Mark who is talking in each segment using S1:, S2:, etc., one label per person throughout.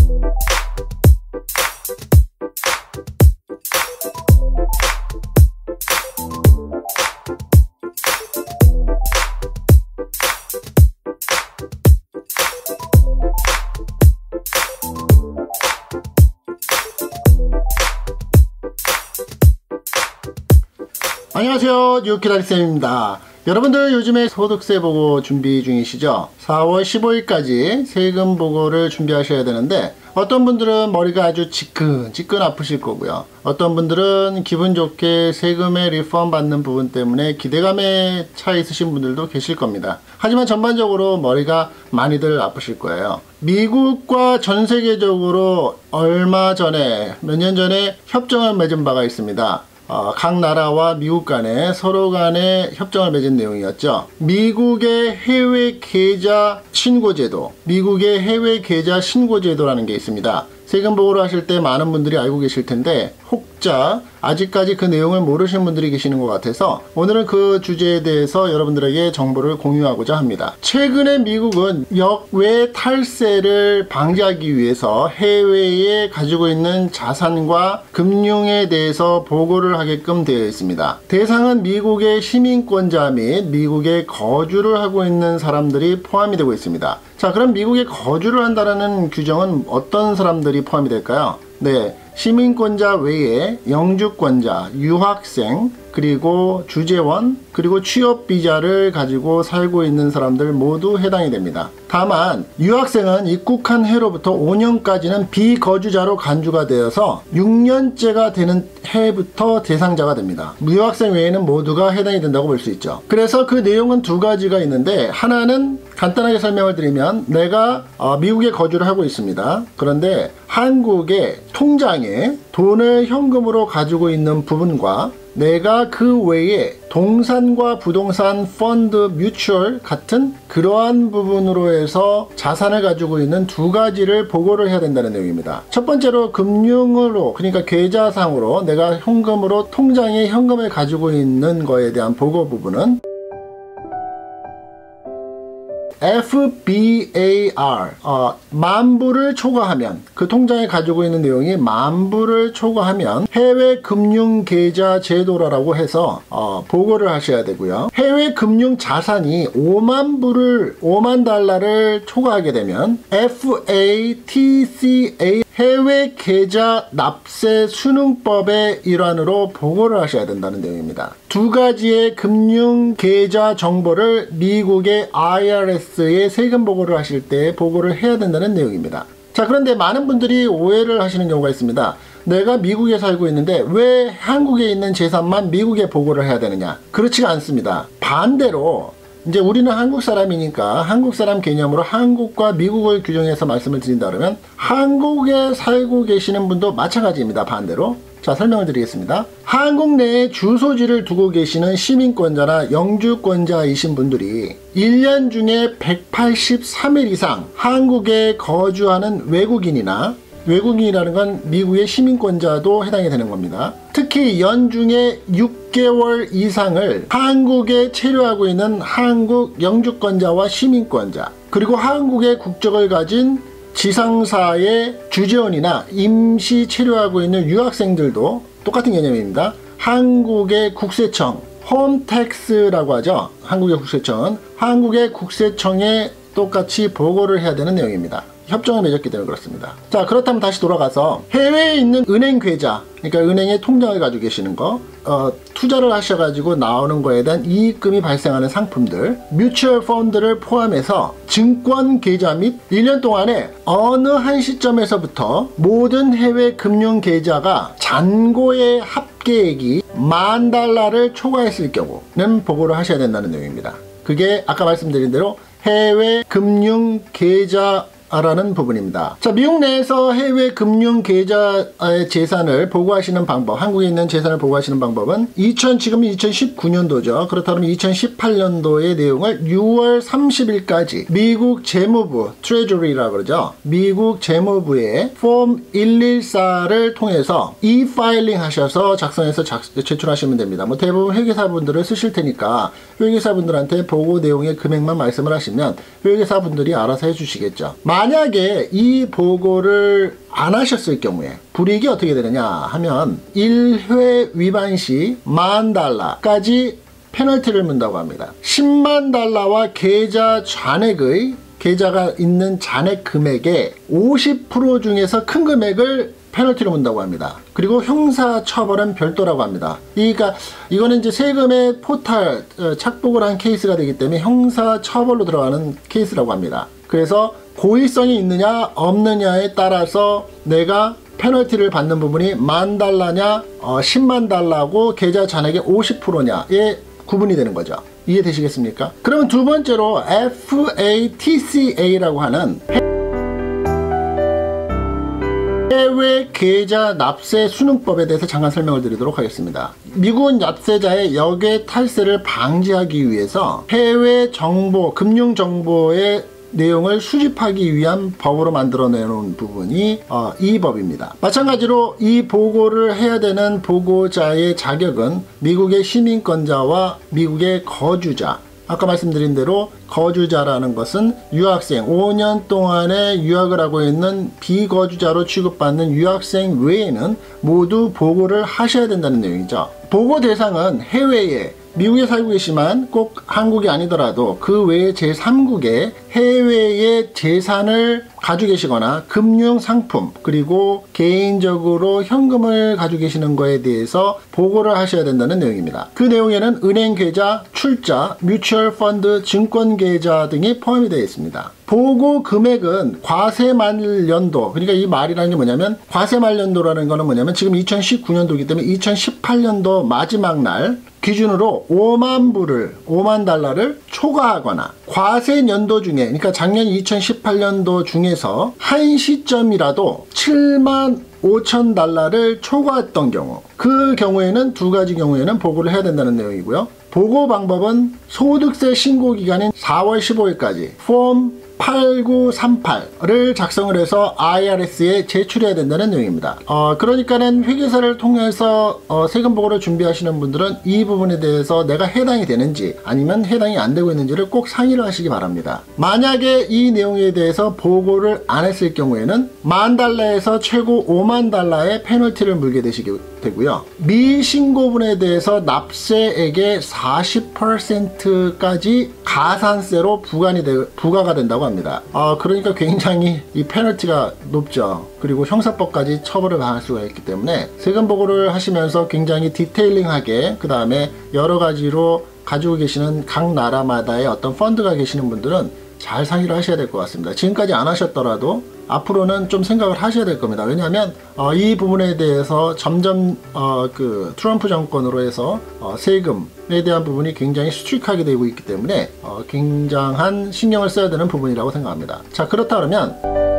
S1: 안녕하세요, 뉴키다리쌤입니다. 여러분들 요즘에 소득세 보고 준비 중이시죠? 4월 15일까지 세금 보고를 준비하셔야 되는데 어떤 분들은 머리가 아주 지끈지끈 아프실 거고요. 어떤 분들은 기분 좋게 세금의 리펀 받는 부분 때문에 기대감에 차 있으신 분들도 계실 겁니다. 하지만 전반적으로 머리가 많이들 아프실 거예요. 미국과 전 세계적으로 얼마 전에, 몇 년 전에 협정을 맺은 바가 있습니다. 각 나라와 미국 간에 서로 간에 협정을 맺은 내용이었죠. 미국의 해외 계좌 신고제도, 미국의 해외 계좌 신고제도라는 게 있습니다. 세금 보고를 하실 때 많은 분들이 알고 계실 텐데 혹자 아직까지 그 내용을 모르시는 분들이 계시는 것 같아서 오늘은 그 주제에 대해서 여러분들에게 정보를 공유하고자 합니다. 최근에 미국은 역외 탈세를 방지하기 위해서 해외에 가지고 있는 자산과 금융에 대해서 보고를 하게끔 되어 있습니다. 대상은 미국의 시민권자 및 미국에 거주를 하고 있는 사람들이 포함이 되고 있습니다. 자, 그럼 미국에 거주를 한다는 규정은 어떤 사람들이 포함이 될까요? 네, 시민권자 외에 영주권자, 유학생, 그리고 주재원, 그리고 취업비자를 가지고 살고 있는 사람들 모두 해당이 됩니다. 다만 유학생은 입국한 해로부터 5년까지는 비거주자로 간주가 되어서 6년째가 되는 해부터 대상자가 됩니다. 유학생 외에는 모두가 해당이 된다고 볼 수 있죠. 그래서 그 내용은 두 가지가 있는데, 하나는 간단하게 설명을 드리면 내가 미국에 거주를 하고 있습니다. 그런데 한국의 통장에 돈을 현금으로 가지고 있는 부분과 내가 그 외에 동산과 부동산, 펀드, 뮤추얼 같은 그러한 부분으로 해서 자산을 가지고 있는 두 가지를 보고를 해야 된다는 내용입니다. 첫 번째로 금융으로, 그러니까 계좌상으로 내가 현금으로 통장에 현금을 가지고 있는 거에 대한 보고 부분은 FBAR, 만불을 초과하면, 그 통장에 가지고 있는 내용이 만불을 초과하면 해외 금융 계좌 제도라고 해서 보고를 하셔야 되고요. 해외 금융 자산이 5만 달러를 초과하게 되면 FATCA 해외 계좌 납세 순응법의 일환으로 보고를 하셔야 된다는 내용입니다. 두 가지의 금융 계좌 정보를 미국의 IRS에 세금 보고를 하실 때 보고를 해야 된다는 내용입니다. 자, 그런데 많은 분들이 오해를 하시는 경우가 있습니다. 내가 미국에 살고 있는데 왜 한국에 있는 재산만 미국에 보고를 해야 되느냐? 그렇지가 않습니다. 반대로 이제 우리는 한국 사람이니까 한국 사람 개념으로 한국과 미국을 규정해서 말씀을 드린다 그러면 한국에 살고 계시는 분도 마찬가지입니다. 반대로. 자, 설명을 드리겠습니다. 한국 내에 주소지를 두고 계시는 시민권자나 영주권자이신 분들이 1년 중에 183일 이상 한국에 거주하는 외국인이라는 건 미국의 시민권자도 해당이 되는 겁니다. 특히 연중에 6개월 이상을 한국에 체류하고 있는 한국 영주권자와 시민권자, 그리고 한국의 국적을 가진 지상사의 주재원이나 임시 체류하고 있는 유학생들도 똑같은 개념입니다. 한국의 국세청, 홈택스라고 하죠. 한국의 국세청은 한국의 국세청에 똑같이 보고를 해야 되는 내용입니다. 협정을 맺었기 때문에 그렇습니다. 자, 그렇다면 다시 돌아가서 해외에 있는 은행 계좌, 그러니까 은행에 통장을 가지고 계시는 거, 투자를 하셔가지고 나오는 거에 대한 이익금이 발생하는 상품들, 뮤추얼 펀드를 포함해서 증권 계좌 및 1년 동안에 어느 한 시점에서부터 모든 해외 금융 계좌가 잔고의 합계액이 10,000달러를 초과했을 경우는 보고를 하셔야 된다는 내용입니다. 그게 아까 말씀드린 대로 해외 금융 계좌 라는 부분입니다. 자, 미국 내에서 해외 금융 계좌의 재산을 보고하시는 방법, 한국에 있는 재산을 보고하시는 방법은 지금 2019년도죠. 그렇다면 2018년도의 내용을 6월 30일까지 미국 재무부, 트레저리라고 그러죠. 미국 재무부의 폼 114를 통해서 e-파일링 하셔서 작성해서 제출하시면 됩니다. 뭐 대부분 회계사분들을 쓰실 테니까 회계사분들한테 보고 내용의 금액만 말씀을 하시면 회계사분들이 알아서 해주시겠죠. 만약에 이 보고를 안 하셨을 경우에 불이익이 어떻게 되느냐 하면 1회 위반 시 $10,000까지 페널티를 문다고 합니다. 10만 달러와 계좌 잔액의 계좌가 있는 잔액 금액의 50% 중에서 큰 금액을 페널티로 문다고 합니다. 그리고 형사 처벌은 별도라고 합니다. 그러니까 이거는 이제 세금의 포탈 착복을 한 케이스가 되기 때문에 형사 처벌로 들어가는 케이스라고 합니다. 그래서 고의성이 있느냐 없느냐에 따라서 내가 페널티를 받는 부분이 $10,000냐 10만 달러고 계좌 잔액의 50%냐에 구분이 되는 거죠. 이해되시겠습니까? 그러면 두 번째로 FATCA라고 하는 해외 계좌 납세 순응법에 대해서 잠깐 설명을 드리도록 하겠습니다. 미국은 납세자의 역외 탈세를 방지하기 위해서 해외 정보, 금융 정보의 내용을 수집하기 위한 법으로 만들어 내놓은 부분이 이 법입니다. 마찬가지로 이 보고를 해야 되는 보고자의 자격은 미국의 시민권자와 미국의 거주자, 아까 말씀드린 대로 거주자라는 것은 유학생, 5년 동안의 유학을 하고 있는 비거주자로 취급받는 유학생 외에는 모두 보고를 하셔야 된다는 내용이죠. 보고 대상은 해외에 미국에 살고 계시지만 꼭 한국이 아니더라도 그 외의 제3국에 해외의 재산을 가지고 계시거나 금융 상품 그리고 개인적으로 현금을 가지고 계시는 거에 대해서 보고를 하셔야 된다는 내용입니다. 그 내용에는 은행 계좌, 출자, 뮤추얼 펀드, 증권 계좌 등이 포함이 되어 있습니다. 보고 금액은 과세말년도, 그러니까 이 말이라는 게 뭐냐면 과세말년도라는 거는 뭐냐면 지금 2019년도이기 때문에 2018년도 마지막 날 기준으로 5만 달러를 초과하거나 과세 연도 중에, 그러니까 작년 2018년도 중에서 한 시점이라도 75,000달러를 초과했던 경우, 그 경우에는 두 가지 경우에는 보고를 해야 된다는 내용이고요. 보고 방법은 소득세 신고 기간인 4월 15일까지 폼 8938을 작성을 해서 IRS에 제출해야 된다는 내용입니다. 그러니까는 회계사를 통해서 세금 보고를 준비하시는 분들은 이 부분에 대해서 내가 해당이 되는지 아니면 해당이 안 되고 있는지를 꼭 상의를 하시기 바랍니다. 만약에 이 내용에 대해서 보고를 안 했을 경우에는 $10,000에서 최고 $50,000의 페널티를 물게 되고요. 미신고분에 대해서 납세액의 40%까지 가산세로 부과가 된다고 합니다. 그러니까 굉장히 이 페널티가 높죠. 그리고 형사법까지 처벌을 당할 수가 있기 때문에 세금 보고를 하시면서 굉장히 디테일링하게, 그 다음에 여러 가지로 가지고 계시는 각 나라마다의 어떤 펀드가 계시는 분들은 잘 상의를 하셔야 될 것 같습니다. 지금까지 안 하셨더라도 앞으로는 좀 생각을 하셔야 될 겁니다. 왜냐하면 이 부분에 대해서 점점 그 트럼프 정권으로 해서 세금에 대한 부분이 굉장히 스트릭하게 되고 있기 때문에 굉장한 신경을 써야 되는 부분이라고 생각합니다. 자, 그렇다 그러면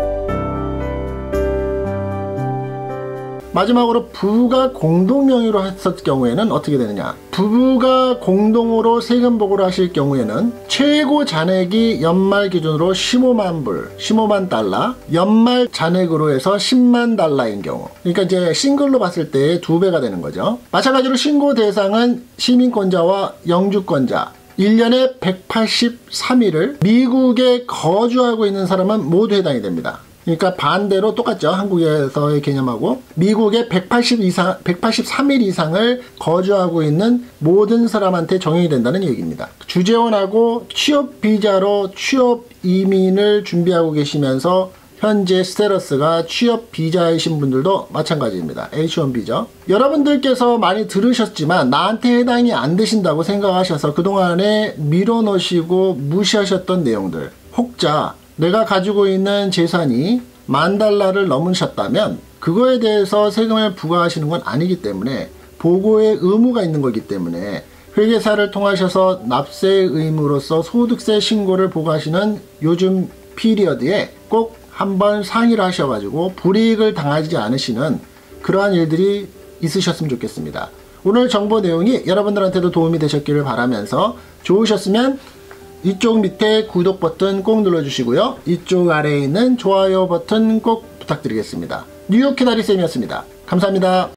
S1: 마지막으로 부부가 공동 명의로 했을 경우에는 어떻게 되느냐. 부부가 공동으로 세금 보고를 하실 경우에는 최고 잔액이 연말 기준으로 15만 달러, 연말 잔액으로 해서 10만 달러인 경우, 그러니까 이제 싱글로 봤을 때 2배가 되는 거죠. 마찬가지로 신고 대상은 시민권자와 영주권자, 1년에 183일을 미국에 거주하고 있는 사람은 모두 해당이 됩니다. 그러니까 반대로 똑같죠. 한국에서의 개념하고 미국에 183일 이상을 거주하고 있는 모든 사람한테 적용이 된다는 얘기입니다. 주재원하고 취업 비자로 취업 이민을 준비하고 계시면서 현재 스테러스가 취업 비자이신 분들도 마찬가지입니다. H1B죠. 여러분들께서 많이 들으셨지만 나한테 해당이 안 되신다고 생각하셔서 그동안에 밀어넣으시고 무시하셨던 내용들, 혹자 내가 가지고 있는 재산이 $10,000를 넘으셨다면 그거에 대해서 세금을 부과하시는 건 아니기 때문에 보고의 의무가 있는 거기 때문에 회계사를 통하셔서 납세 의무로서 소득세 신고를 보고하시는 요즘 피리어드에 꼭 한번 상의를 하셔가지고 불이익을 당하지 않으시는 그러한 일들이 있으셨으면 좋겠습니다. 오늘 정보 내용이 여러분들한테도 도움이 되셨기를 바라면서 좋으셨으면 이쪽 밑에 구독 버튼 꼭 눌러주시고요. 이쪽 아래에 있는 좋아요 버튼 꼭 부탁드리겠습니다. 뉴욕 키다리쌤이었습니다. 감사합니다.